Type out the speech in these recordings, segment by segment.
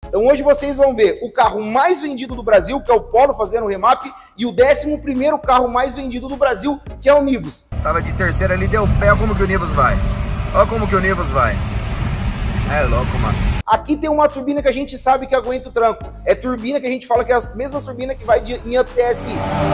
Então hoje vocês vão ver o carro mais vendido do Brasil, que é o Polo fazendo o remap, e o 11º carro mais vendido do Brasil, que é o Nivus. Tava de terceira ali, deu pé, olha como que o Nivus vai. Olha como que o Nivus vai. É louco, mano. Aqui tem uma turbina que a gente sabe que aguenta o tranco. É turbina que a gente fala que é a mesma turbina que vai em Up TSI.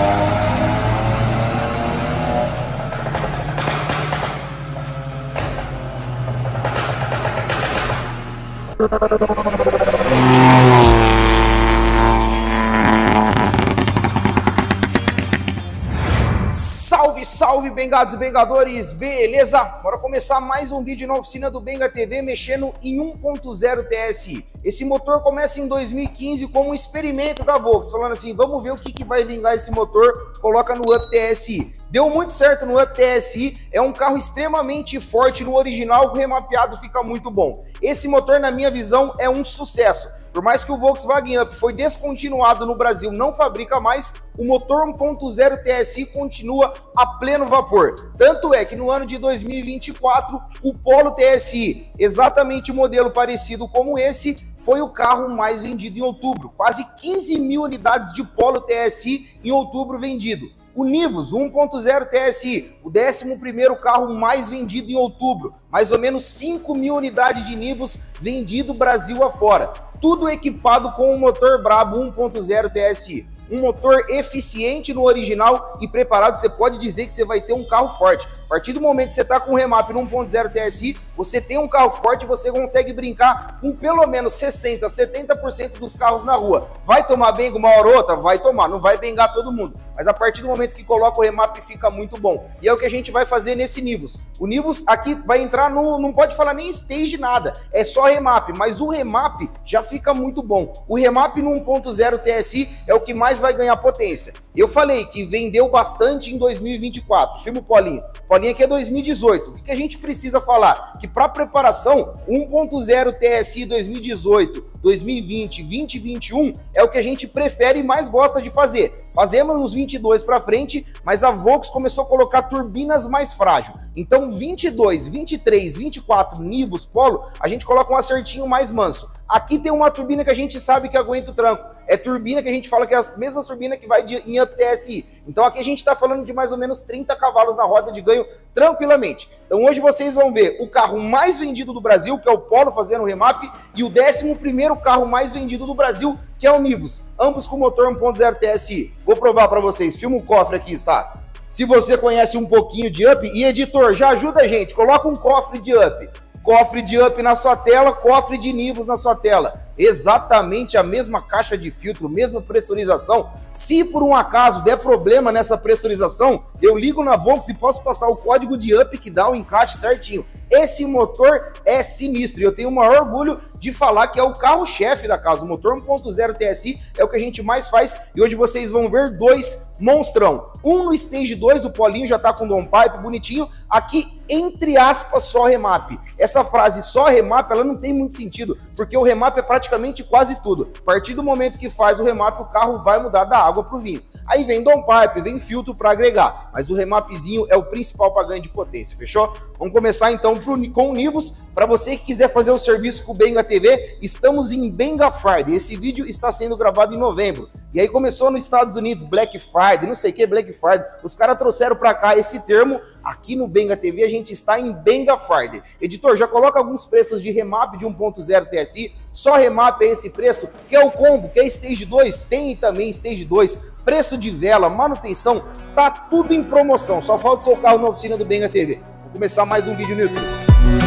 Salve, salve, bengados e bengadores, beleza? Bora começar mais um vídeo na oficina do Benga TV mexendo em 1.0 TSI. Esse motor começa em 2015 como um experimento da Volks, falando assim, vamos ver o que vai vingar esse motor, coloca no Up TSI. Deu muito certo no Up TSI, é um carro extremamente forte no original, o remapeado fica muito bom. Esse motor, na minha visão, é um sucesso. Por mais que o Volkswagen Up foi descontinuado no Brasil, não fabrica mais, o motor 1.0 TSI continua a pleno vapor. Tanto é que no ano de 2024, o Polo TSI, exatamente um modelo parecido como esse, foi o carro mais vendido em outubro. Quase 15 mil unidades de Polo TSI em outubro vendido. O Nivus 1.0 TSI, o 11º carro mais vendido em outubro. Mais ou menos 5 mil unidades de Nivus vendido Brasil afora. Tudo equipado com um motor brabo 1.0 TSI. Um motor eficiente no original e preparado, você pode dizer que você vai ter um carro forte. A partir do momento que você está com o remap no 1.0 TSI, você tem um carro forte e você consegue brincar com pelo menos 60%, 70% dos carros na rua. Vai tomar benga uma hora ou outra? Vai tomar, não vai bengar todo mundo. Mas a partir do momento que coloca o remap fica muito bom. E é o que a gente vai fazer nesse Nivus. O Nivus aqui vai entrar no, não pode falar nem stage nada, é só remap, mas o remap já fica muito bom. O remap no 1.0 TSI é o que mais vai ganhar potência. Eu falei que vendeu bastante em 2024. Filma o Paulinho. Paulinho aqui é 2018. O que a gente precisa falar? Que para preparação, 1.0 TSI 2018, 2020, 2021 é o que a gente prefere e mais gosta de fazer. Fazemos os 22 para frente, mas a Volks começou a colocar turbinas mais frágeis. Então 22, 23, 24 Nivus Polo, a gente coloca um acertinho mais manso. Aqui tem uma turbina que a gente sabe que aguenta o tranco. É turbina que a gente fala que é a mesma turbina que vai em Up TSI. Então aqui a gente está falando de mais ou menos 30 cavalos na roda de ganho tranquilamente. Então hoje vocês vão ver o carro mais vendido do Brasil, que é o Polo fazendo o remap, e o 11º carro mais vendido do Brasil, que é o Nivus. Ambos com motor 1.0 TSI. Vou provar para vocês. Filma o cofre aqui, sabe? Se você conhece um pouquinho de Up, e editor, já ajuda a gente. Coloca um cofre de Up. Cofre de Up na sua tela, cofre de Nivus na sua tela. Exatamente a mesma caixa de filtro, mesma pressurização. Se por um acaso der problema nessa pressurização, eu ligo na Volks e posso passar o código de Up que dá o encaixe certinho. Esse motor é sinistro e eu tenho o maior orgulho de falar que é o carro-chefe da casa. O motor 1.0 TSI é o que a gente mais faz e hoje vocês vão ver dois monstrão. Um no Stage 2, o Paulinho já tá com downpipe bonitinho. Aqui, entre aspas, só remap. Essa frase só remap, ela não tem muito sentido, porque o remap é praticamente quase tudo. A partir do momento que faz o remap, o carro vai mudar da água pro vinho. Aí vem downpipe, vem filtro para agregar, mas o remapzinho é o principal para ganho de potência, fechou? Vamos começar então com o Nivus. Para você que quiser fazer o serviço com o Benga TV, estamos em Benga Friday. Esse vídeo está sendo gravado em novembro. E aí começou nos Estados Unidos, Black Friday, não sei o que, Black Friday. Os caras trouxeram para cá esse termo. Aqui no Benga TV a gente está em Benga Friday. Editor, já coloca alguns preços de remap de 1.0 TSI. Só remap é esse preço. Quer o combo? Quer Stage 2? Tem também Stage 2. Preço de vela, manutenção, tá tudo em promoção. Só falta o seu carro na oficina do Benga TV. Vou começar mais um vídeo no YouTube.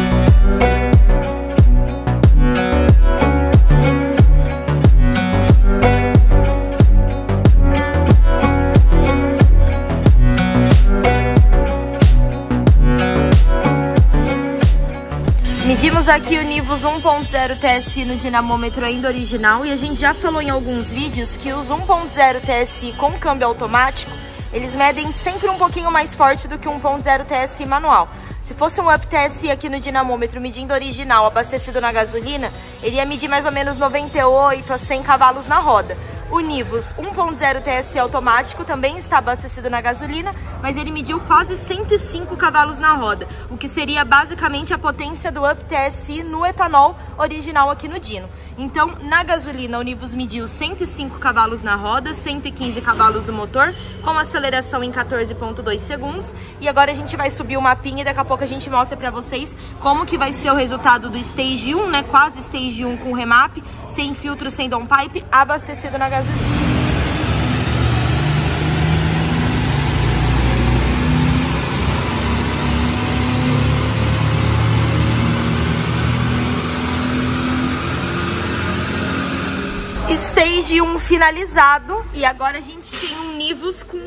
Medimos aqui o Nivus 1.0 TSI no dinamômetro ainda original e a gente já falou em alguns vídeos que os 1.0 TSI com câmbio automático, eles medem sempre um pouquinho mais forte do que o 1.0 TSI manual. Se fosse um Up TSI aqui no dinamômetro medindo original, abastecido na gasolina, ele ia medir mais ou menos 98 a 100 cavalos na roda. O Nivus 1.0 TSI automático também está abastecido na gasolina, mas ele mediu quase 105 cavalos na roda, o que seria basicamente a potência do Up TSI no etanol original aqui no Dino. Então, na gasolina, o Nivus mediu 105 cavalos na roda, 115 cavalos no motor, com aceleração em 14,2 segundos. E agora a gente vai subir o mapinha e daqui a pouco a gente mostra pra vocês como que vai ser o resultado do Stage 1, né? Quase Stage 1 com remap, sem filtro, sem downpipe, abastecido na gasolina. Stage 1 finalizado e agora a gente tem um Nivus com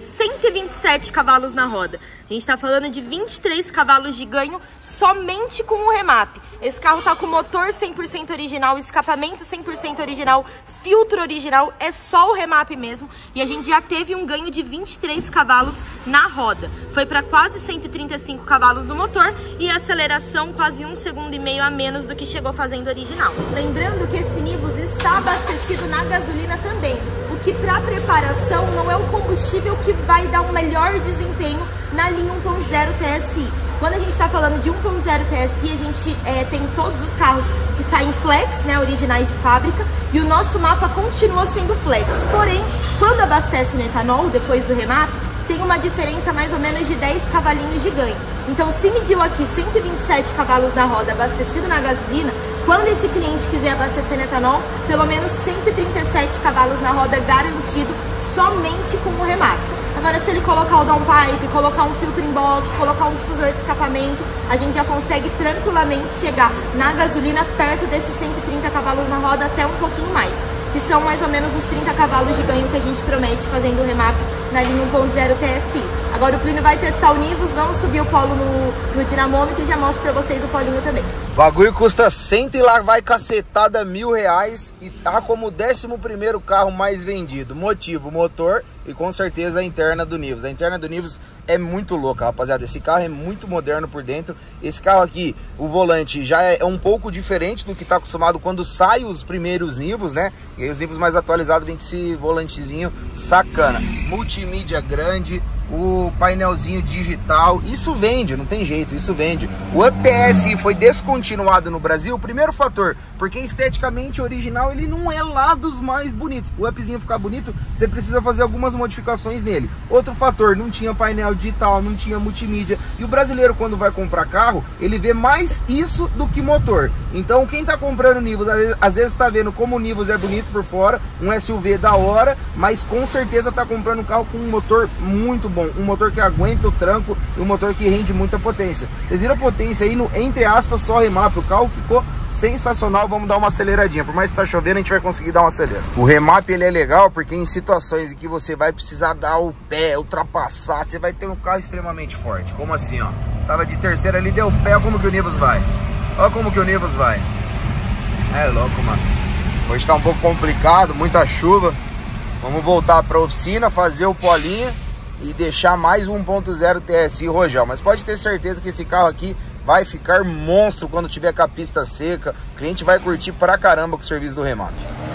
127 cavalos na roda. A gente tá falando de 23 cavalos de ganho somente com o remap. Esse carro tá com motor 100% original, escapamento 100% original, filtro original, é só o remap mesmo. E a gente já teve um ganho de 23 cavalos na roda. Foi para quase 135 cavalos no motor e a aceleração quase 1,5 segundos a menos do que chegou fazendo original. Lembrando que esse Nivus está abastecido na gasolina também. O que para preparação não é o combustível que vai dar um melhor desempenho na linha 1.0 TSI. Quando a gente está falando de 1.0 TSI, a gente tem todos os carros que saem flex, né, originais de fábrica, e o nosso mapa continua sendo flex. Porém, quando abastece no etanol, depois do remap, tem uma diferença mais ou menos de 10 cavalinhos de ganho. Então, se mediu aqui 127 cavalos na roda abastecido na gasolina, quando esse cliente quiser abastecer no etanol, pelo menos 137 cavalos na roda garantido somente com o remap. Agora, se ele colocar o downpipe, colocar um filtro em box, colocar um difusor de escapamento, a gente já consegue tranquilamente chegar na gasolina perto desses 130 cavalos na roda, até um pouquinho mais. Que são mais ou menos os 30 cavalos de ganho que a gente promete fazendo o remap na linha 1.0 TSI. Agora o Plínio vai testar o Nivus, vamos subir o polo no dinamômetro e já mostro pra vocês o polinho também. O bagulho custa 100 e lá vai cacetada R$1.000 e tá como o 11º carro mais vendido. Motivo, motor e com certeza a interna do Nivus. A interna do Nivus é muito louca, rapaziada. Esse carro é muito moderno por dentro. Esse carro aqui, o volante já é um pouco diferente do que tá acostumado quando sai os primeiros Nivus, né? E aí os Nivus mais atualizados vem com esse volantezinho sacana. Multimídia grande, o painelzinho digital, isso vende, não tem jeito, isso vende. O Up TSI foi descontinuado no Brasil, primeiro fator, porque esteticamente original ele não é lá dos mais bonitos. O Upzinho ficar bonito, você precisa fazer algumas modificações nele. Outro fator, não tinha painel digital, não tinha multimídia, e o brasileiro quando vai comprar carro, ele vê mais isso do que motor. Então quem tá comprando o Nivus, às vezes tá vendo como o Nivus é bonito por fora, um SUV da hora, mas com certeza tá comprando um carro com um motor muito bom, um motor que aguenta o tranco e um motor que rende muita potência. Vocês viram a potência aí no, entre aspas, só remap, o carro ficou sensacional. Vamos dar uma aceleradinha, por mais que tá chovendo a gente vai conseguir dar uma acelerada. O remap ele é legal porque em situações em que você vai precisar dar o pé, ultrapassar, você vai ter um carro extremamente forte. Como assim, ó, estava de terceira ali, deu o pé, como que o Nivus vai? Olha como que o Nivus vai. É louco, mano. Hoje tá um pouco complicado, muita chuva. Vamos voltar pra oficina, fazer o polinho e deixar mais um 1.0 TSI Rojão. Mas pode ter certeza que esse carro aqui vai ficar monstro quando tiver com a pista seca. O cliente vai curtir pra caramba com o serviço do remap.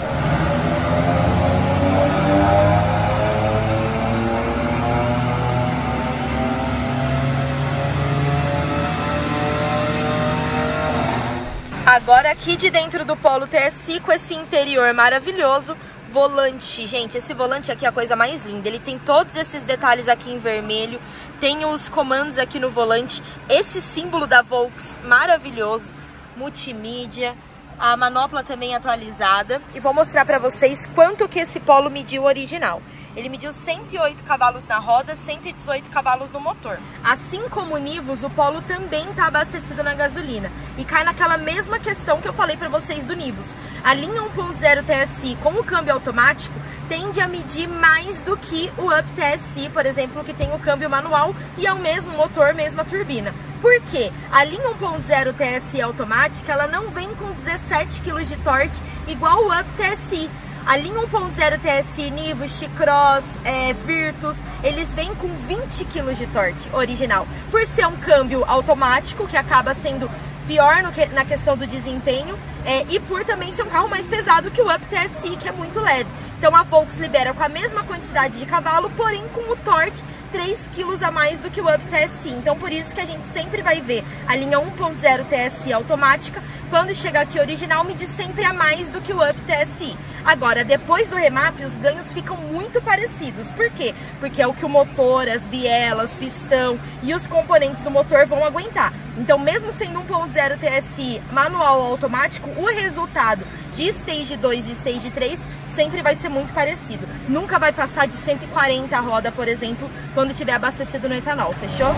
Agora aqui de dentro do Polo TSI, com esse interior maravilhoso, volante, gente, esse volante aqui é a coisa mais linda. Ele tem todos esses detalhes aqui em vermelho, tem os comandos aqui no volante, esse símbolo da Volks maravilhoso, multimídia, a manopla também atualizada. E vou mostrar pra vocês quanto que esse Polo mediu original. Ele mediu 108 cavalos na roda, 118 cavalos no motor. Assim como o Nivus, o Polo também está abastecido na gasolina. E cai naquela mesma questão que eu falei para vocês do Nivus. A linha 1.0 TSI com o câmbio automático tende a medir mais do que o Up TSI, por exemplo, que tem o câmbio manual e é o mesmo motor, mesma turbina. Por quê? A linha 1.0 TSI automática, ela não vem com 17 kg de torque igual o Up TSI. A linha 1.0 TSI, Nivus, T-Cross, Virtus, eles vêm com 20 kg de torque original. Por ser um câmbio automático, que acaba sendo pior na questão do desempenho, e por também ser um carro mais pesado que o Up TSI, que é muito leve. Então a Volks libera com a mesma quantidade de cavalo, porém com o torque 3 kg a mais do que o Up TSI. Então por isso que a gente sempre vai ver a linha 1.0 TSI automática, quando chega aqui original, medir sempre a mais do que o Up TSI. Agora, depois do remap, os ganhos ficam muito parecidos. Por quê? Porque é o que o motor, as bielas, pistão e os componentes do motor vão aguentar. Então, mesmo sendo 1.0 TSI manual ou automático, o resultado de Stage 2 e Stage 3 sempre vai ser muito parecido. Nunca vai passar de 140 a roda, por exemplo, quando tiver abastecido no etanol, fechou?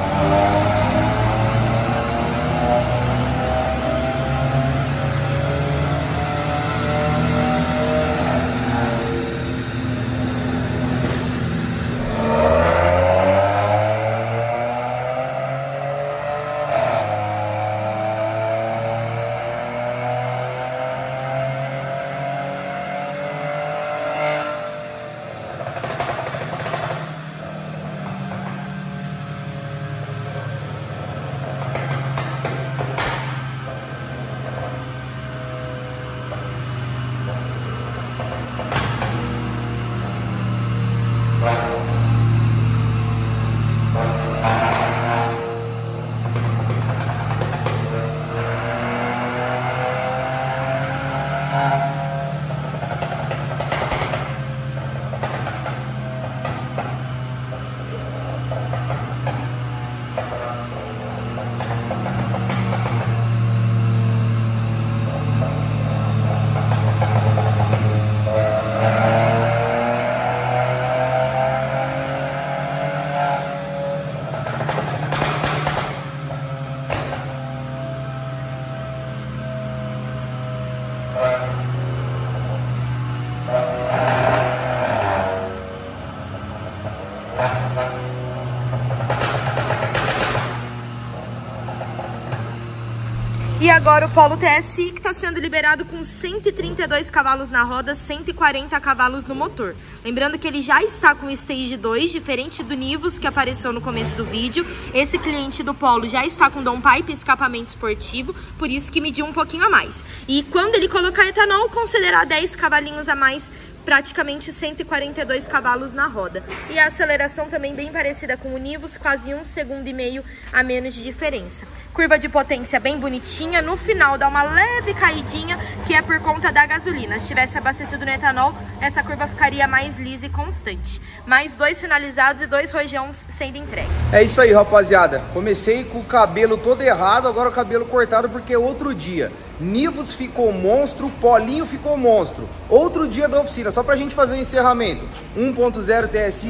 E agora o Polo TSI, que está sendo liberado com 132 cavalos na roda, 140 cavalos no motor. Lembrando que ele já está com o Stage 2, diferente do Nivus, que apareceu no começo do vídeo. Esse cliente do Polo já está com downpipe, escapamento esportivo, por isso que mediu um pouquinho a mais. E quando ele colocar etanol, considerar 10 cavalinhos a mais, praticamente 142 cavalos na roda. E a aceleração também bem parecida com o Nivus, quase 1,5 segundos a menos de diferença. Curva de potência bem bonitinha, no final dá uma leve caidinha, que é por conta da gasolina. Se tivesse abastecido no etanol, essa curva ficaria mais lisa e constante. Mais 2 finalizados e 2 rojões sendo entregue. É isso aí, rapaziada. Comecei com o cabelo todo errado, agora o cabelo cortado porque é outro dia. Nivus ficou monstro, Polinho ficou monstro. Outro dia da oficina, só pra gente fazer o encerramento. 1.0 TSI,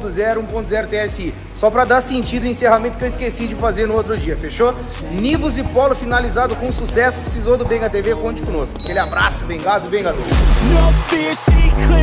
1.0 TSI. Só pra dar sentido o encerramento que eu esqueci de fazer no outro dia, fechou? Nivus e Polo finalizado com sucesso. Precisou do Benga TV, conte conosco. Aquele abraço, bengados e bengadores.